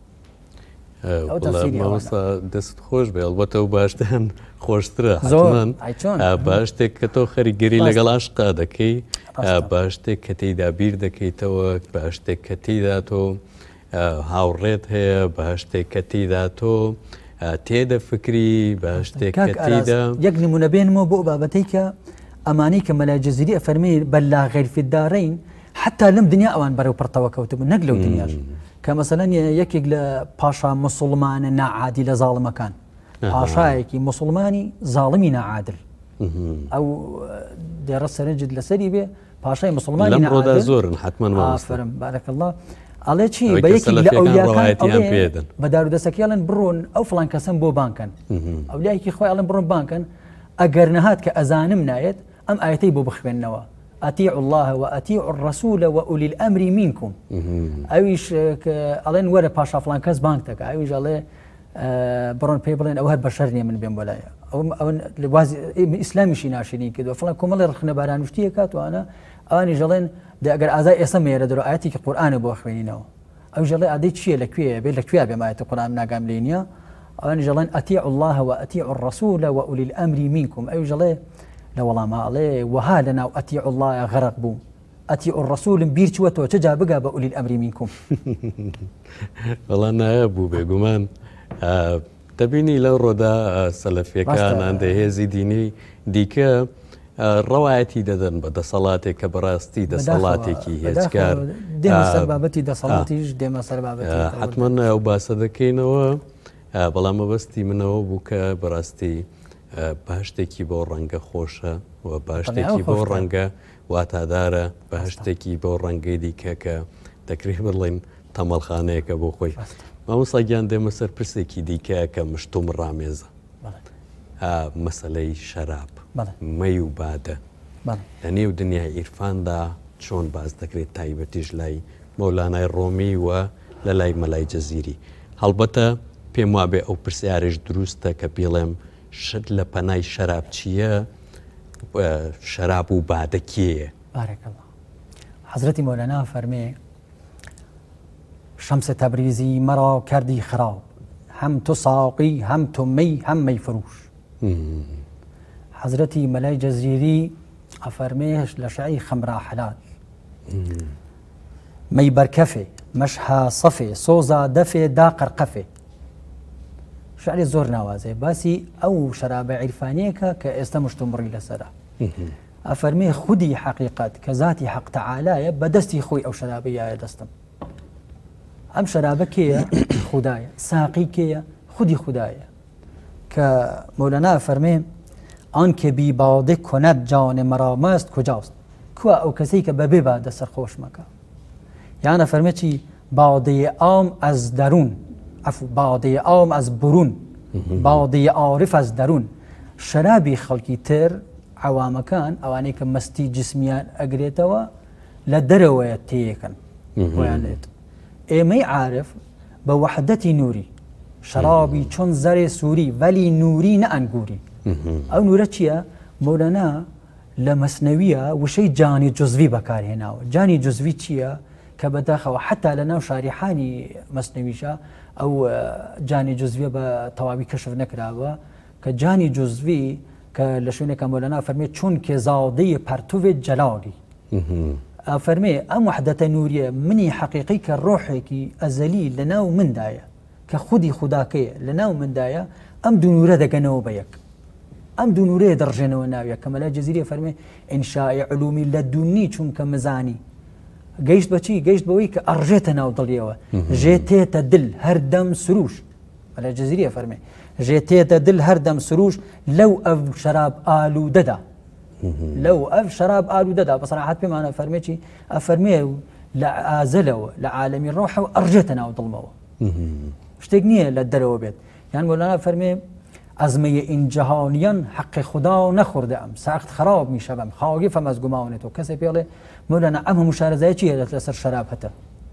مامۆستا دەست خۆش بێ ئەڵبەتە و باشتیان خۆشترە باش شتێک کە تۆ خەریگەری لەگەڵ عاشقا دەکەی باش شتێک کە تێیدا بیر دەکەیتەوە باش شتێک کە تێیدا تۆ هاوڕێت هەیە باش شتێک کە تێیدا تۆ تێدە فکری باش شتێک کە تێیدا یەک نمونە بێنمەوە بۆ بابەتەی کە ئەمانەی کە مەلای جەزیری ئەفەرمێ بەلا غەیر فی الدارین حتا لەم دنیا ئەوان بەرەو پڕتەوە کەوتبوون نەک لەو دنیاش کە مەسەلەن یەکێک لە پاشا موسڵمانە ناعادی لە زاڵمەکان پاشایەکی موسڵمانی زاڵمی ناعادل ئەو دێڕە سەرنجت لەسەری بێ پاشای موسڵمانی ناعادل زۆرن حتمەن ئافرم بارەک الله ئەڵێ چی بە یەکێک لە ئەولیاکان بە دارودەسەکیاڵن بڕۆن ئەو فڵان کەسم بۆ بانکن ئەولیایەکی خۆی ئەڵێن بڕۆن بانکن ئەگەر نەهات کە ئەزانم نایەت ئەم ئاەتەی بۆ بخوێننەوە ئەتیعوا الله وأطیعوا الرسول وأولی الأمر منکم ئەویش ئەڵێن وەرە پاشا فڵان کەس بانک دەکە ئەویش ئەڵێ بڕۆن پێی بڵێن ئەو هەر بەشەر نییە من بێم بۆ لایە ئەو ئیسلامیشی ناشرین کردووە فڵان کۆمەڵی ڕخنە بارانوشتیە کاتوانە ئەوانیش ئەڵێن دەگەر ئازای ئێستا مێرە دەرۆ ئاەتێکی قورئانە بۆ خوێنینەوە ئەویش ئەڵێ ئادەی چییە لەکوێ بێ لەکوێ بێم ئاەتە قورئان ناگام لێ نییە ئەوانیش ئەڵێن ئەتیعوا الله وأطیعوا الرسول وأولی الأمر منکم ئەویش ئەڵێ لە وەڵامە ئەڵێ وەها لەناو ئەتیعوا الله غەرق بوو ئەتیعوا الرسول بیر چووەتەوە چ جا بگا بە ئولی الأمر منکم وەڵا نایە بوو بێگومان دەبینی لەو ڕۆدا سەلەفیەکان ئەندەهێزی دینی دیکە ڕەوایەتی دەدەن بە دەسەڵاتێک کە بەڕاستی دەسەڵاتێکی هێزگار بابەتی دەسەڵاتیش دێمە سەر بابەتی حتمەن ئەو باسە دەکەینەوە بەڵام مەبەستی منەوە بوو کە بەڕاستی باشتێکی بۆ ڕەنگە خۆشە و باشتێکی بۆ ڕەنگە واتادارە بەهشتێکی بۆ ڕەنگەی دیکە کە دەکرێت بڵێن تەمەڵخانەیەکە بۆ خۆی مامۆستاگیان دێمە سەر پرسێکی دیکە کە مشتوم ڕامێزە مەسەلەی شەراب مەی و بادە لە نێو دنیای ئیرفاندا چۆن باز دەکرێت تایبەتیش لای مەولانای ڕۆمی و لە لای مەلای جەزیری هەڵبەتە پێم وابێ ئەو پرسیارش دروستە کە پێڵێم شت لە پەنای شەراب چییە شەراب و بادە کێیە حەزرەتی مەولەنا فەرمێ شەمسە تەبریزی مەڕا کردی خراپ هەم تو ساقی هەم تو مەی هەم مەی فروش حەزرەتی مەلای جەزیری ئەفەرمێش لە شعی خەمرا حەلال مەی بەرکەفێ مەشها سەفێ سۆزا دەفێ دا قەرقەفێ شعری زۆر ناوازێ باسی ئەو شەرابە عیرفانیەکە کە ئێستا مشتومڕی لەسەرە ئەفەرمێ خودی حەقیقەت کە ذاتی حەق تەعالایە بەدەستی خۆی ئەو شەرابەیە دەستم ئەم شەرابە کێیە خودایە ساقی کێیە خودی خودایە کە مەولەنا فەرمێ آن که بی باده کند جان مرا مست کجاست کوە ئەو کەسەی کە بەبێ بادە سەرخۆش مەکە یانە فەرمێ چی باده عام از درون عفو باده عام از برون باده عارف از درون شەرابی خەڵکی تر عوامەکان ئەوانەی کە مەستی جسمیان ئەگرێتەوە لە دەرەوەیە تێیەکەن ویانێت ئێمەی عارف بە وەحدەتی نووری شەرابی چۆن زەرێ سووری وەلی نووری نە ئەنگووری ئەو نورە چییە مەولەنا لە مەسنەویە وشەی جانی جوزوی بەکارهێناوە جانی جوزوی چییە کە بەداخەوە حتا لە ناو شاریحانی مەسنەویشە ئەو جانی جوزویە بە تەواوی کەشف نەکراوە کە جانی جوزوی کە لە شوێنێکە مەولەنا فەرمێ چونکە زاودەی پەرتوێت جەلالی فەرمێ ئەم وحدەتە نووریە منی حەقیقی کە ڕۆحێکی ئەزەلی لە ناو مندایە کە خودی خوداکەیە لە ناو مندایە ئەم دوو نورە دەگەنەوە بە یەک ئەم دوو نورەیە دەڕژێنەوە ناویە کە مەلای جەزیریە فەرمێ ئینشای علومی لە دوونی چونکە مزانی گەیشت بەچی گەیشت بەوەی کە ئەڕژێتە ناو دڵیەوە ژێتێتە دل هەردەم سروش مەلای جەزیریە فەرمێ ژێتێتە دل هەردەم سروش لەو ئەو شەراب ئالوودەدا لەو ئەو شەراب ئالوودەدا بەسەراحەت پێمانە فەرمێ چی ئەفەرمێ لە ئازەلەوە لە عالەمی ڕۆحەوە ئەڕژێتە ناو دڵمەوە شتێک نییە لە دەرەوە بێت یان مەولەنا فەرمێ ئەزمەیە ئین جەهانیان حەقی خوددا نەخوردە ئەم ساخت خراپ میشەوەم خاویفەم ئەز گوماونێتەوە کەسێک پێڵێ مەولەنا ئەم هەموو شارەزای چییە لەسەر شەراب هەتە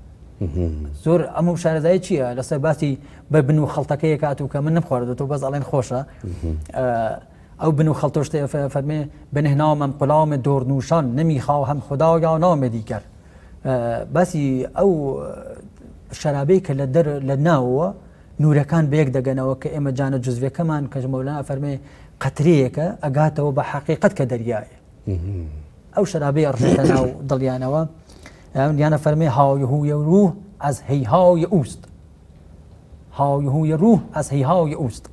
زۆر ئەم هەموو شارەزای چییە لەسەر باسی بە بن و خەڵتەکەیە کاتوو کە من نەخواردێتەوە بەس ئەڵێن خۆشە ئەو بن و خەڵتۆشتێ فەرمێ بنهنامم قولام دۆرنوشان نەمیخواهم خدایا نام دیگر باسی ئەو شەرابەی کە لە دەر لە ناوەوە نورەکان بەیەک دەگەنەوە کە ئێمە جانە جوزوێکەمان کە مەولەنا فەرمێ قەترەیەکە ئەگاتەوە بە حەقیقەت کە دەریایە ئەو شەرابەی ڕژێتە ناو دڵیانەوە یانە فەرمێ های هوی روح از هیهای اوست های هوی روح از هیهای اوست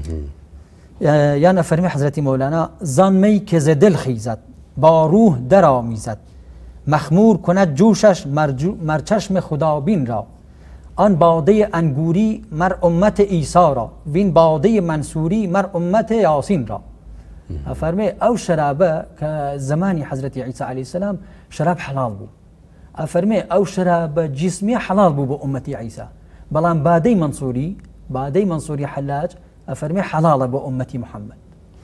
یانە فەرمێ حەزرەتی مەولەنا زانمەی کە ز دل خیزد با روح درآمیزد مخمور کند جوشش مر چشم خدابین را آن باده انگوری مر امت عیسی را وین باده منصوری مر امت یاسین را فەرمێ ئەو شەرابە کە زمانی حەزرەتی عیسی عەلەیهی سەلام شەراب حەڵال بوو ئەفەرمێ ئەو شەرابە جیسمیە حەڵال بوو بۆ ئومەتی عیسی بەڵام بادەی منصوری بادەی منصوری حەلاج ئەفەرمێ حەڵاڵە بۆ ئومەتی محەممەد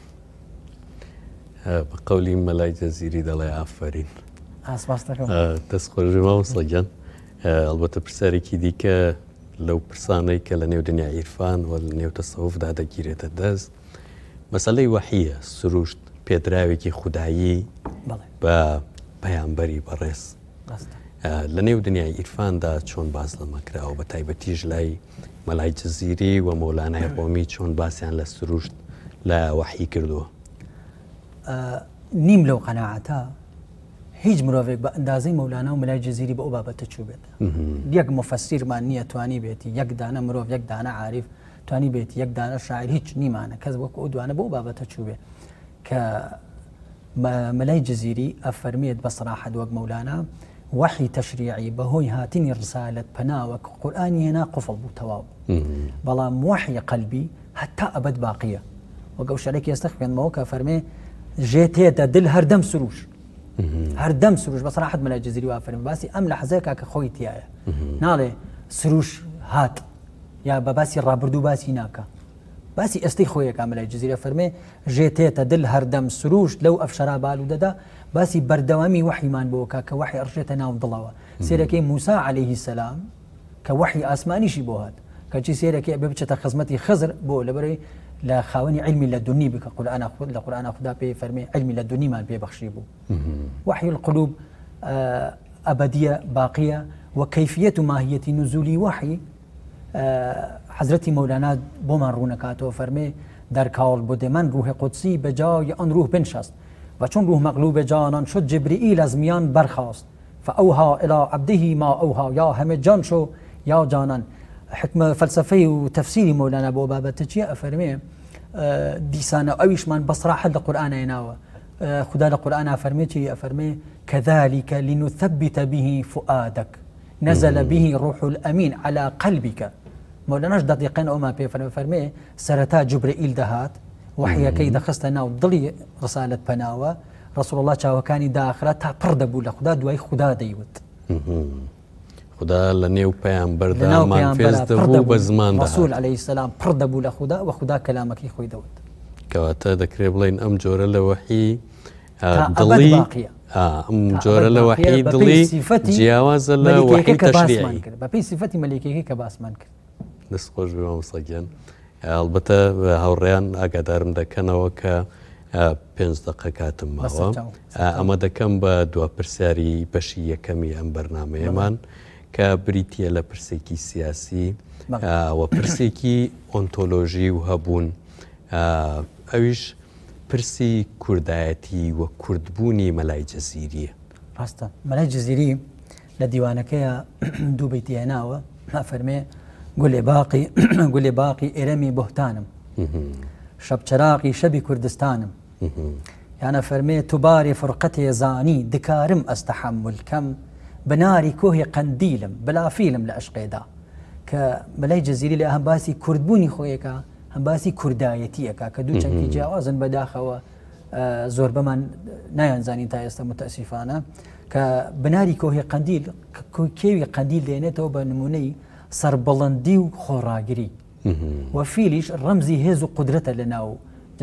بە قەولی مەلای جەزیری دەڵێ ئافەرین ئاسپاس دەکەم دەستخۆشی مامۆستاگیان ئەلبەتە پرسیارێکی دیکە لەو پرسانەی کە لە نێو دنیا عیرفان و لە نێو تەسەووفدا دەگیرێتە دەست مەسەلەی وەحیە سروشت پێدراوێکی خودایی بە پەیامبەری بەڕێز لە نێو دنیای ئیرفاندا چۆن باز لەمەکراوە بە تایبەتیش لای مەلای جەزیری و مەولانای ڕۆمی چۆن باسییان لە سروشت لە وەحی کردووە نیم لەو قەناعەتە هیچ مرۆڤێک بە ئەندازەی مەولانە و مەلای جەزیری بە ئەو بابەتە چوو بێت یەک مفەسیرمان نییە توانی بێتی یەک دانە مرۆڤ یەک دانە عاریف توانی بێتی یەک دانە شاعیر هیچ نیمانە کەس وەکو ئەو دوانە بە ئەو بابەتە چوو بێت کە مەلای جەزیری ئەفەرمێت بە سەراحەت وەک مەولانە وحی تەشریعی بەهۆی هاتنی ڕسالەت پەناوە قورئانی هێنا قوفڵ بوو تەواو بەڵام وحی قەلبی هەتا ئەبەد باقیە وەک ئەو شەرێکی ئێستا خوێنمەوە کە فەرمێ ژێ تێتە دل هەردەم سروش هەردەم سروش بەسەراحەت مەلای جەزیری وا فەرمێ باسی ئەم لە حەزەیەکە کە خۆی تایە ناڵێ سروش هات یا بە باسی ڕابردوو باسی ناکە باسی ئەستەی خۆیەکە مەلای جەزیرە فەرمێ ژێتێتە دل هەردەم سروش لەو ئەفشەرا بالوودەدا باسی بەردەوامی وحیمان بۆکە کە وحی ئەڕژێتە ناو دڵەوە سێرەکەی موسا عەلەیهی سەلام کە وحی ئاسمانیشی بۆ هات کەچی سێرەکەی بێ بچێتە خزمەتی خزر بۆ لەبەرەوەی لە خاوەنی علمی لە دونی بکە قورئان خود لە قورئان خدا پێی فەرمێ علمی لە دونیمان پێبەخشی بوو وحی القلوب ئەبەدیە باقیە وكيفية ماهية نزول وحي حضرتي مولانا بومان رونكاتو فرمي در كاول بوده من روح قدسي بجاي ان روح بنشست و چون روح مغلوب جانان شد جبرئیل از میان برخاست فاوها الى عبده ما اوها یا همه جان شو یا جانان حكمة فلسفي وتفسيري مولانا بو بابته چیه افرمي دیسانه اویش من بصراحه القرآن يناوه خدا القرآن افرمي چی افرمي كذلك لنثبت به فؤادك نزل به روح الأمين على قلبك مولاناش دقيقين أو ما بيفرمي فرمي سرتا جبرائيل دهات وحيا كي دخست ناو ضلي رسالة بناوة رسول الله چاوكاني داخرة تا پردبو لخدا دواي خدا ديوت خدا لنيو پیامبر دا منفذ دبو بزمان دهات رسول عليه السلام پردبو لخدا وخدا كلامك خوي دوت كواتا دكري بلين أم جورة لوحي دڵی ئەم جۆرە لە وحی دڵی جیاوازە لە وحی تەشریعی بەپێی سیفەتی مەلەیکەیەکی کە باسمان کرد دەستخۆش بێ مامۆستاگیان ئەڵبەتە هاوڕێیان ئاگادارم دەکەنەوە کە پێنج دەقە کاتم ماوە ئەمە دەکەم بە دواپرسیاری بەشی یەکەمی ئەم بەرنامەیەمان کە بریتیە لە پرسێکی سیاسی و پرسێکی ئۆنتۆلۆژی و هەبوون ئەویش پرسی کوردایەتی و کوردبوونی مەلای جەزیریە ڕاستە مەلای جەزیری لە دیوانەکەیە دوو بەیتی هێناوە فەرمێ گولێ باقی گولێ باقی ئێرەمی بۆهتانم شەبچەراقی شەبی کوردستانم یانە فەرمێ توباری فرقەتێ زانی دکارم ئەستەحەمل کەم بناری کۆهی قەندیلم بلافیلم لە عشقێدا کە مەلای جەزیری لە هەم باسی کوردبوونی خۆیەکە هەم باسی کوردایەتیەکە کە دوو چەندی جیاوازن بەداخەوە زۆر بەمان نایانزانین تا ئێستا متەسیفانە کە بناری کۆهی قەندیل کێوی قەندیل دێنێتەوە بە نمونەی سەربەڵندی و خۆڕاگری و فیلیش ڕەمزی هێز و قودرەتە لە ناو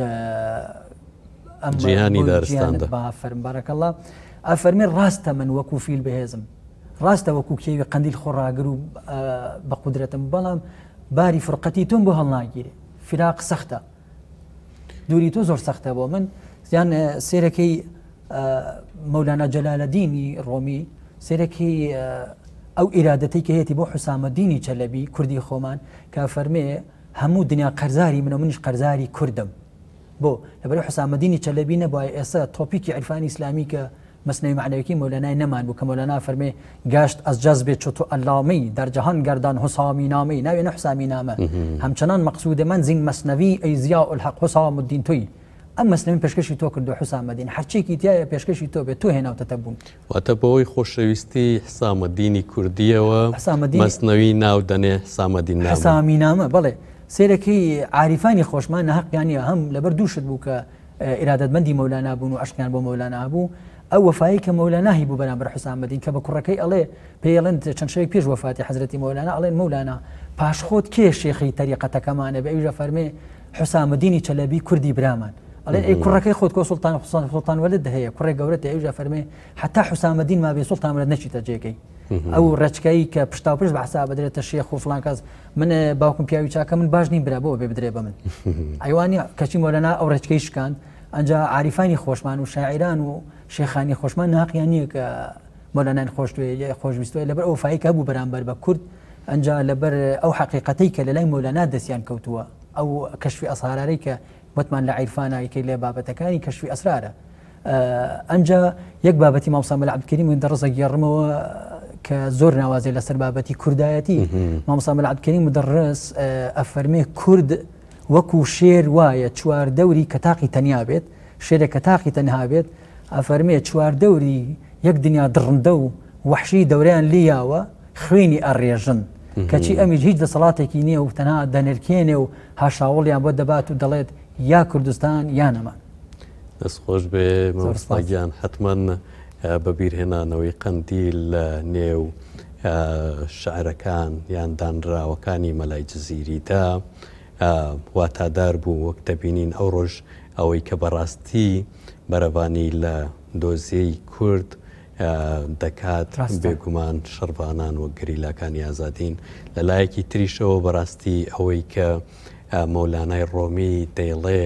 جیهانی دارستاندا بافەرم بارەکەڵڵا ئەفەرمێ ڕاستە من وەکو فیل بەهێزم ڕاستە وەکو کێوی قەندیل خۆڕاگر و بە قودرەتم بەڵام باری فرقەتی تۆم بۆ هەڵناگیرێ فراق سەختە دووری تۆ زۆر سەختە بۆ من یان سێرەکەی مەولانا جەلالەدینی ڕۆمی سێرەکەی ئەو ئیرادەتەی کە هەیەی بۆ حوسامەدینی چەلەبی کوردی خۆمان کە فەرمێ هەموو دنیا قەرزاری منە منیش قەرزاری کوردم بۆ لەبەرەوەی حوسامەدینی چەلەبی نەبووە ئێستا تۆپیکی عیرفانی ئیسلامی کە مەسنەوی معنەویەکەی مەولانای نەمان بوو کە مەولانا فەرمێ گاشت ئەز جەزبێ چۆتۆ ئەلامی دەرجەهان گەردان حوسامی نامی ناوێنە حوسامی نامە هەمچەنان مەقسوودە من زین مەسنەوی ئەی زیا الحەق حوسام الدین تۆی ئەم مەسنەوی پێشکەشی تۆ کردو حوسامەدین هەرچێکی تایە پێشکەشی تۆ بێت تۆ هێناوتەتە بوون واتە بەوەی خۆشەویستی حسامەدینی کوردیەوە مەسنەوی ناو دەنێ حسامەدین نامە حسامی نامە بەڵێ سێرەکەی عاریفانی خۆشمان نەحەقیانە هەم لەبەر دووشت بوو کە ئیرادەتمەندی مەولانا بوون و عشقیان بۆ مەولانا بوو ئەو وەفایی کە مەولاناهی بوو بەرامبەر حوسامەدین کە بە کوڕەکەی ئەڵێ پێڵێن چەند شەوێک پێش وەفاتی حەزرەتی مەولانا ئەڵێن مەولانا پاشخۆت کێ شێخی تەریقەتەکەمانە بە ئەویژە فەرمێ حوسامەدینی چەلەبی کوردی برامان ئەڵێن ئەی کوڕەکەی خۆت کۆ سوڵتان حوسان سوڵتان وەلد هەیە کوڕێک گەورەتە ئەویژە فەرمێ حتا حوسامەدین ما بێ سوڵتان وەلد نەچیتە جێگەی ئەو ڕەچکەی کە پشتا پشت بە حساب بدرێتە شێخ و فڵان کەس من باوکم پیاوی چاکە من باش نیم برا بۆ بێ بدرێ بە من ئەیوانی کەچی مەولەنا ئەو ڕەچکەی شکاند ئەنجا عاریفانی خۆشمان و شاعران و شێخانی خۆشمان ناقیان نییە کە مەولانان خۆشتوێ خۆشویستوێ لەبەر ئەو فایکە بوو بەرامبەر بە کورد ئەنجا لەبەر ئەو حەقیقەتەی کە لە لای مەولەنا دەستیان کەوتووە ئەو کەشفی ئەسرارەی کە وتمان لە عیرفانایکەی لێ بابەتەکانی کەشفی ئەسرارە ئەنجا یەک بابەتی مام سامێل عەبدولکەریم دەڕزە گێڕمەوە کە زۆر ناوازێ لەسەر بابەتی کوردایەتی مام سامێل عەبدولکەریم دەڕس ئەفەرمێ کورد وەکو شێر وایە چوار دەوری کە تاقی تەنیا بێت شێرێک کە تاقی تەنها بێت ئەفەرمێ چوار دەوری یەک دنیا دڕندە و وەحشی دەورەیان لیاوە خوێنی ئەڕێژن کەچی ئەمیش هیچ دەسەڵاتێکی نییە و تەنها دەنرکێنێ و هاشاوڵیان بۆ دەبات و دەڵێت یا کوردستان یا نەمان دەستخۆش بێ مامۆستاگیان حتمما بەبیرهێنانەوەی قەندیل لە نێو شعرەکان یان دانراوەکانی مەلای جززیریدا واتادار بوو وەک دەبینین ئەو ڕۆژ ئەوەی کە بەڕاستی بەرەبانی لە دۆزیەی کورد دەکات بێگومان شەڕبانان وەک گەریلاکانی ئازادین لە لایەکی تریشەوە بەڕاستی ئەوەی کە مەولانای ڕۆمی دەیڵێ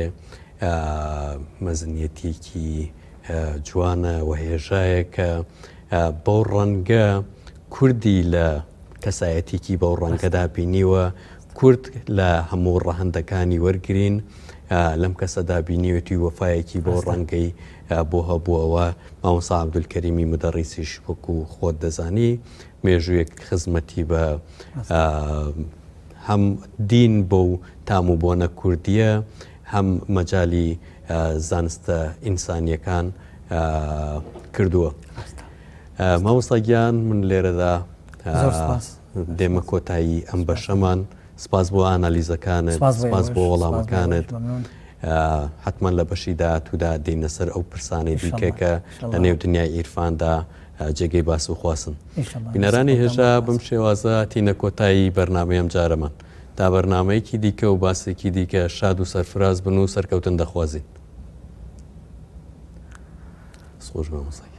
مەزنیەتێکی جوانە و هێژایە کە بەو ڕەنگە کوردی لە کەسایەتێکی بەو ڕەنگەدا بینیوە کورد لە هەموو ڕەهەندەکانی وەرگرین لەم کەسەدا بینیوەتی وەفایەکی بۆ ڕەنگەی بۆ هەبووەوە مامۆستا عەبدولکەریمی مدەڕیسیش وەکو خۆت دەزانی مێژوویەک خزمەتی بە هەم دین بۆ و تام و بۆنە کوردیە هەم مەجای زانستە ئینسانیەکان کردووە. مامۆستا گیان من لێرەدا دێمە کۆتایی ئەم بەشەمان سپاس بۆ ئانالیزەکانت سپاس بۆ وەڵامەکانت حتمما لە بەشی داهاتوودا دێنە سەر ئەو پرسانەی دیکەکە لە نێو دنیای ئیرفاندا جێگەی باس و خواستن. بینەرانی هێژا بم شێوازە تینە کۆتایی بەرنامەیەم جارەمان تا بەرنامەیەکی دیکە و باسێکی دیکە شاد و سەرفراز بن و سەرکەوتن دەخوازین. سۆژ بە مۆسای